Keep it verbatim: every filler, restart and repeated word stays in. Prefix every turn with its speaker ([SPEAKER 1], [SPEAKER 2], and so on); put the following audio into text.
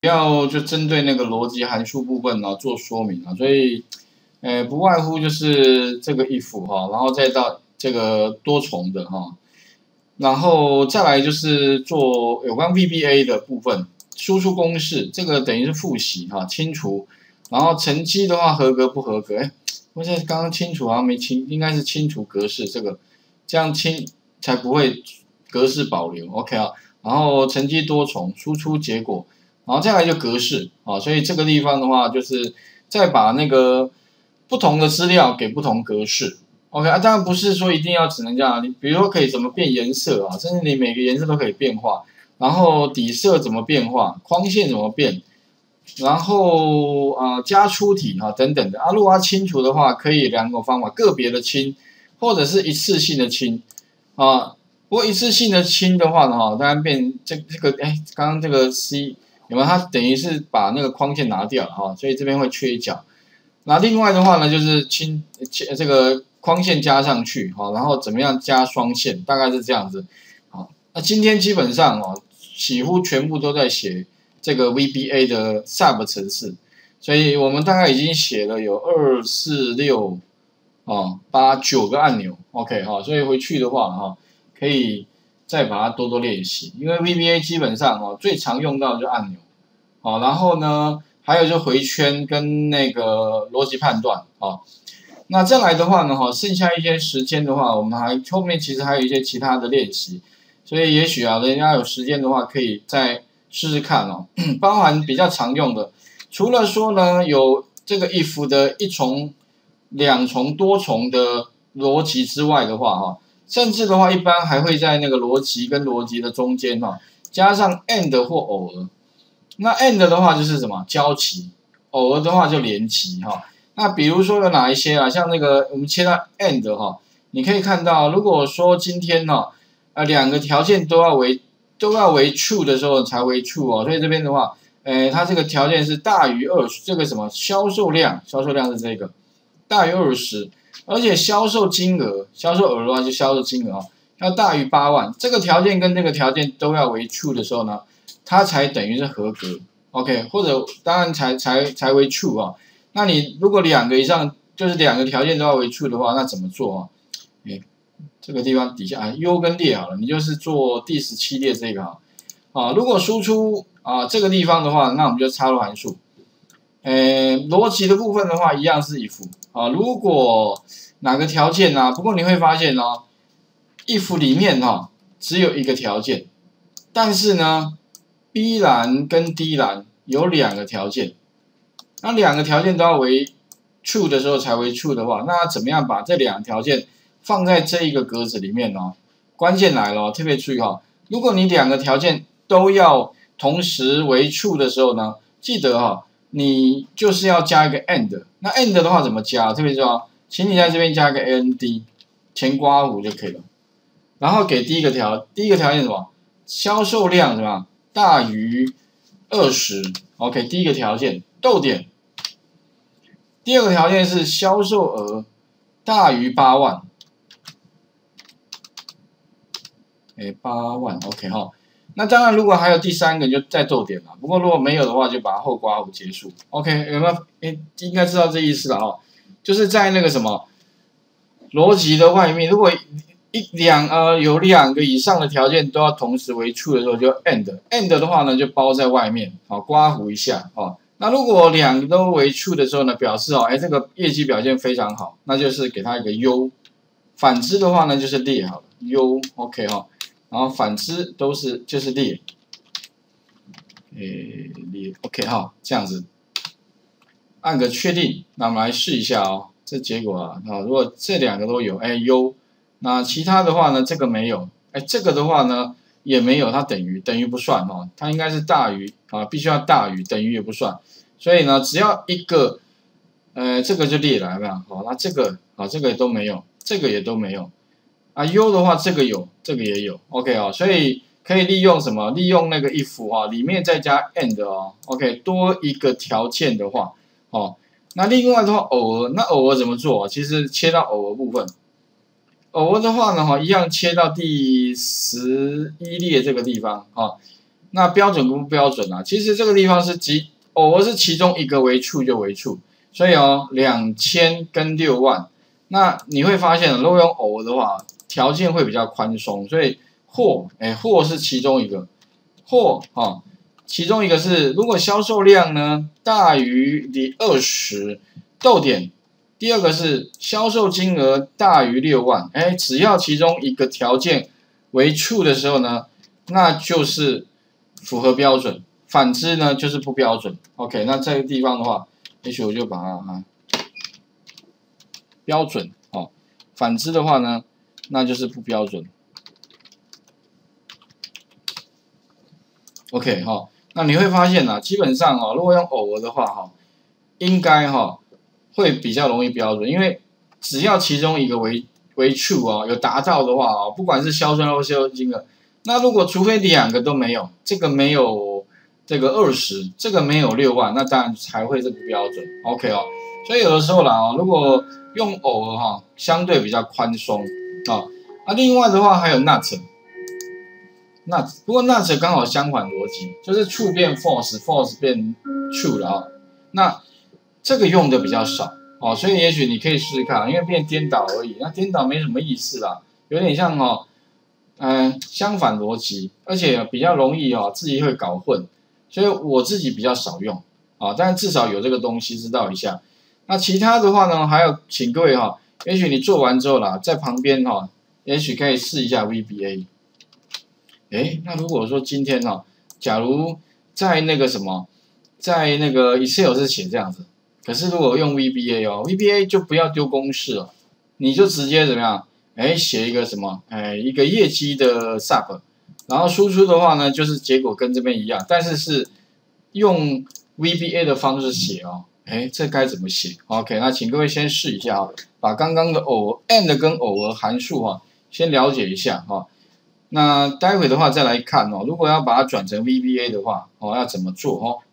[SPEAKER 1] 主要就针对那个逻辑函数部分啊做说明啊，所以，呃，不外乎就是这个 if 哈，然后再到这个多重的哈，然后再来就是做有关 V B A 的部分，输出公式，这个等于是复习哈，清除，然后成绩的话合格不合格？哎，我现在刚刚清除好像没清，应该是清除格式这个，这样清才不会格式保留 ，OK 啊，然后成绩多重，输出结果。然后再来就格式啊，所以这个地方的话，就是再把那个不同的资料给不同格式 ，OK 啊，当然不是说一定要只能这样，你比如说可以怎么变颜色啊，甚至你每个颜色都可以变化，然后底色怎么变化，框线怎么变，然后啊、呃、加粗体啊等等的啊，如果要清除的话，可以两种方法，个别的清，或者是一次性的清啊。不过一次性的清的话呢，哈，当然变这这个哎，刚刚这个 C。有没有？它等于是把那个框线拿掉了哈，所以这边会缺角。那另外的话呢，就是清这个框线加上去哈，然后怎么样加双线，大概是这样子。好，那今天基本上哦，几乎全部都在写这个 V B A 的 sub 程式，所以我们大概已经写了有二四六哦八九个按钮 ，OK 哈，所以回去的话哈，可以再把它多多练习，因为 V B A 基本上哦最常用到的就按钮。好，然后呢，还有就回圈跟那个逻辑判断，好，那再来的话呢，哈，剩下一些时间的话，我们还后面其实还有一些其他的练习，所以也许啊，人家有时间的话，可以再试试看哦，包含比较常用的，除了说呢有这个 if 的一重、两重、多重的逻辑之外的话，哈，甚至的话，一般还会在那个逻辑跟逻辑的中间哈，加上 and 或偶尔。那 and 的话就是什么交集，偶尔的话就连集哈。那比如说有哪一些啊？像那个我们切到 and 哈，你可以看到，如果说今天呢，呃两个条件都要为都要为 true 的时候才为 true 哦。所以这边的话，呃，它这个条件是大于二十，这个什么销售量，销售量是这个大于二十，而且销售金额，销售额的话就销售金额啊，要大于八万。这个条件跟这个条件都要为 true 的时候呢？它才等于是合格 ，OK， 或者当然才才才为 true 啊。那你如果两个以上，就是两个条件都要为 true 的话，那怎么做啊？哎，这个地方底下啊 ，U 跟列好了，你就是做第十七列这个啊。啊，如果输出啊这个地方的话，那我们就插入函数。呃，逻辑的部分的话，一样是 if 啊。如果哪个条件啊，不过你会发现哦 ，if 里面哈、啊、只有一个条件，但是呢。B 栏跟 D 栏有两个条件，那两个条件都要为 true 的时候才为 true 的话，那怎么样把这两个条件放在这一个格子里面呢？关键来了，特别注意哈，如果你两个条件都要同时为 true 的时候呢，记得哈，你就是要加一个 and， 那 and 的话怎么加？特别注意啊，请你在这边加一个 and， 前括弧就可以了，然后给第一个条，第一个条件是什么？销售量是吧？大于二十 ，OK， 第一个条件逗点，第二个条件是销售额大于八万，哎，八万 ，OK 哈。那当然，如果还有第三个，就再逗点了。不过如果没有的话，就把它后括弧结束 ，OK， 有没有？哎，应该知道这意思了哈。就是在那个什么逻辑的外面，如果一两呃有两个以上的条件都要同时为 true 的时候，就 and and 的话呢，就包在外面，好，括弧一下哦。那如果两个都为 true 的时候呢，表示哦，哎，这个业绩表现非常好，那就是给它一个 U。反之的话呢，就是列好了 U OK 哈、哦，然后反之都是就是列，诶列 OK 哈、哦，这样子，按个确定，那我们来试一下哦，这结果啊，啊，如果这两个都有，哎 U。那其他的话呢，这个没有，哎，这个的话呢也没有，它等于等于不算哦，它应该是大于啊，必须要大于，等于也不算，所以呢，只要一个，呃，这个就列了，有没有？好，那这个啊，这个都没有，这个也都没有，啊 ，U 的话这个有，这个也有 ，OK 哦，所以可以利用什么？利用那个 if 啊，里面再加 and 哦 ，OK， 多一个条件的话，哦，那另外的话偶尔，那偶尔怎么做？其实切到偶尔部分。偶尔的话呢，哈，一样切到第十一列这个地方，哈， 那标准不标准啊？其实这个地方是其偶尔是其中一个为处就为处，所以哦，两千跟六万，那你会发现，如果用偶尔的话，条件会比较宽松，所以或哎或是其中一个，或啊、哦，其中一个是如果销售量呢大于你二十逗点，第二个是销售金额大于六万，哎，只要其中一个条件为 true 的时候呢，那就是符合标准，反之呢就是不标准。OK， 那这个地方的话，也许我就把它啊标准哦，反之的话呢，那就是不标准。OK 哈、哦，那你会发现啊，基本上哦，如果用偶尔的话哈、哦，应该哈、哦、会比较容易标准，因为只要其中一个为为 true 哦，有达到的话哦，不管是销售或销售金额，那如果除非两个都没有，这个没有这个二十，这个没有六万，那当然才会是不标准。OK 哦，所以有的时候啦哦，如果用偶尔哈、哦，相对比较宽松啊、哦。那另外的话还有 not。那不过 not 刚好相反逻辑，就是 true 变 false，false 变 true 了啊、哦。那这个用的比较少哦，所以也许你可以试试看，因为变颠倒而已，那颠倒没什么意思啦，有点像哦，嗯、呃，相反逻辑，而且比较容易哦，自己会搞混，所以我自己比较少用啊、哦，但是至少有这个东西知道一下。那其他的话呢，还要请各位哈、哦，也许你做完之后啦，在旁边哈、哦，也许可以试一下 V B A。哎，那如果说今天哦，假如在那个什么，在那个 Excel 是写这样子，可是如果用 V B A 哦 ，V B A 就不要丢公式了，你就直接怎么样？哎，写一个什么？哎，一个业绩的 sub， 然后输出的话呢，就是结果跟这边一样，但是是用 V B A 的方式写哦。哎，这该怎么写 ？OK， 那请各位先试一下哦，把刚刚的偶 and 跟偶尔函数哈、哦，先了解一下哈、哦。那待会的话再来看哦，如果要把它转成 V B A 的话，哦，要怎么做哦？